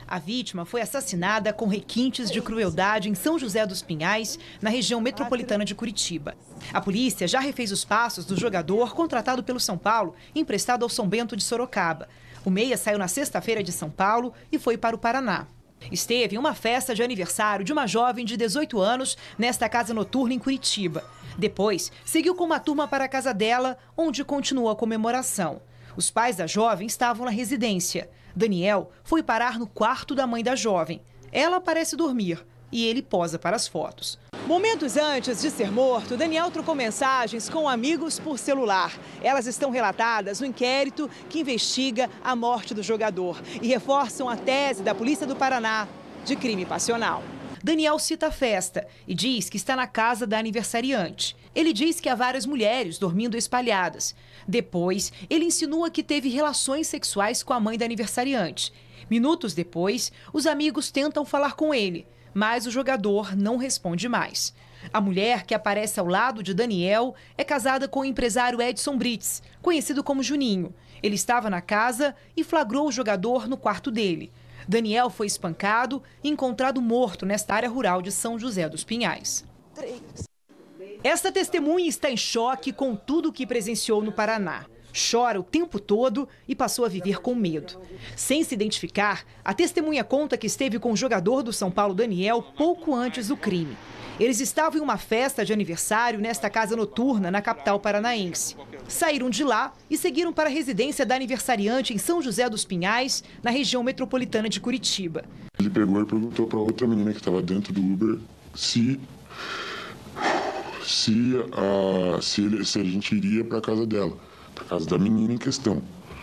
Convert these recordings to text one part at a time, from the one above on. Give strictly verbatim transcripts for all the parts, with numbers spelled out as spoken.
A vítima foi assassinada com requintes de crueldade em São José dos Pinhais, na região metropolitana de Curitiba. A polícia já refez os passos do jogador contratado pelo São Paulo e emprestado ao São Bento de Sorocaba. O meia saiu na sexta-feira de São Paulo e foi para o Paraná. Esteve em uma festa de aniversário de uma jovem de dezoito anos nesta casa noturna em Curitiba. Depois, seguiu com uma turma para a casa dela, onde continuou a comemoração. Os pais da jovem estavam na residência. Daniel foi parar no quarto da mãe da jovem. Ela parece dormir e ele posa para as fotos. Momentos antes de ser morto, Daniel trocou mensagens com amigos por celular. Elas estão relatadas no inquérito que investiga a morte do jogador e reforçam a tese da Polícia do Paraná de crime passional. Daniel cita a festa e diz que está na casa da aniversariante. Ele diz que há várias mulheres dormindo espalhadas. Depois, ele insinua que teve relações sexuais com a mãe da aniversariante. Minutos depois, os amigos tentam falar com ele, mas o jogador não responde mais. A mulher que aparece ao lado de Daniel é casada com o empresário Edson Brits, conhecido como Juninho. Ele estava na casa e flagrou o jogador no quarto dele. Daniel foi espancado e encontrado morto nesta área rural de São José dos Pinhais. Esta testemunha está em choque com tudo o que presenciou no Paraná. Chora o tempo todo e passou a viver com medo. Sem se identificar, a testemunha conta que esteve com o jogador do São Paulo, Daniel, pouco antes do crime. Eles estavam em uma festa de aniversário nesta casa noturna na capital paranaense. Saíram de lá e seguiram para a residência da aniversariante em São José dos Pinhais, na região metropolitana de Curitiba. Ele pegou e perguntou para outra menina que estava dentro do Uber se, se, a, se, ele, se a gente iria para a casa dela, para a casa da menina em questão.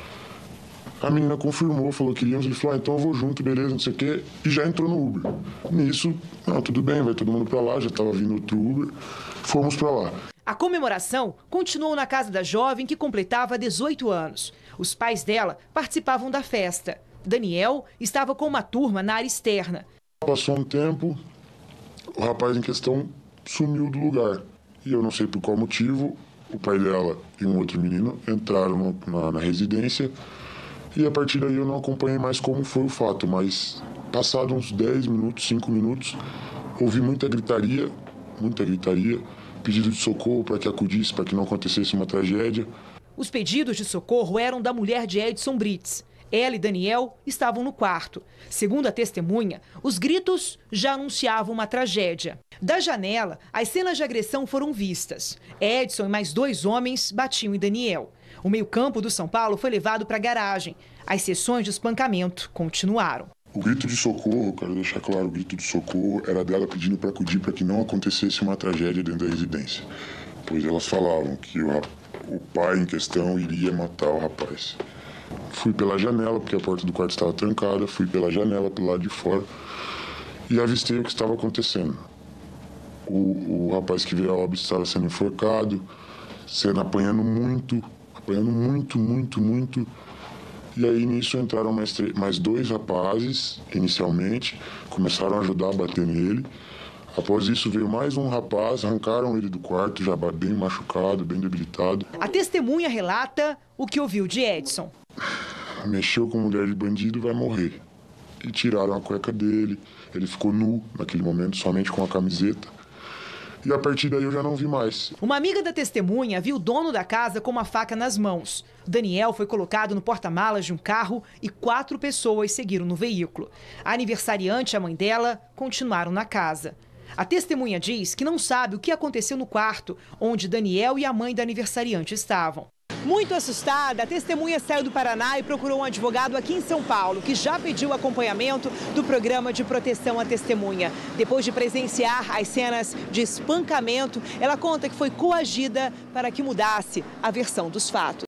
A menina confirmou, falou que iríamos, ele falou, ah, então eu vou junto, beleza, não sei o quê, e já entrou no Uber. Nisso, não, tudo bem, vai todo mundo para lá, já estava vindo outro Uber, fomos para lá. A comemoração continuou na casa da jovem que completava dezoito anos. Os pais dela participavam da festa. Daniel estava com uma turma na área externa. Passou um tempo, o rapaz em questão sumiu do lugar. E eu não sei por qual motivo, o pai dela e um outro menino entraram na, na residência. E a partir daí eu não acompanhei mais como foi o fato, mas passados uns dez minutos, cinco minutos, ouvi muita gritaria, muita gritaria, pedido de socorro para que acudisse, para que não acontecesse uma tragédia. Os pedidos de socorro eram da mulher de Edson Brits. Ela e Daniel estavam no quarto. Segundo a testemunha, os gritos já anunciavam uma tragédia. Da janela, as cenas de agressão foram vistas. Edson e mais dois homens batiam em Daniel. O meio-campo do São Paulo foi levado para a garagem. As sessões de espancamento continuaram. O grito de socorro, quero deixar claro, o grito de socorro era dela pedindo para acudir para que não acontecesse uma tragédia dentro da residência. Pois elas falavam que o, o pai em questão iria matar o rapaz. Fui pela janela, porque a porta do quarto estava trancada, fui pela janela, pelo lado de fora, e avistei o que estava acontecendo. O, o rapaz que veio a óbito estava sendo enforcado, sendo apanhando muito, apanhando muito, muito, muito. E aí nisso entraram mais, mais dois rapazes, inicialmente, começaram a ajudar a bater nele. Após isso veio mais um rapaz, arrancaram ele do quarto, já bem machucado, bem debilitado. A testemunha relata o que ouviu de Edson. Mexeu com mulher de bandido, vai morrer. E tiraram a cueca dele, ele ficou nu naquele momento, somente com a camiseta. E a partir daí eu já não vi mais. Uma amiga da testemunha viu o dono da casa com uma faca nas mãos. Daniel foi colocado no porta-malas de um carro e quatro pessoas seguiram no veículo. A aniversariante e a mãe dela continuaram na casa. A testemunha diz que não sabe o que aconteceu no quarto onde Daniel e a mãe da aniversariante estavam. Muito assustada, a testemunha saiu do Paraná e procurou um advogado aqui em São Paulo, que já pediu acompanhamento do programa de proteção à testemunha. Depois de presenciar as cenas de espancamento, ela conta que foi coagida para que mudasse a versão dos fatos.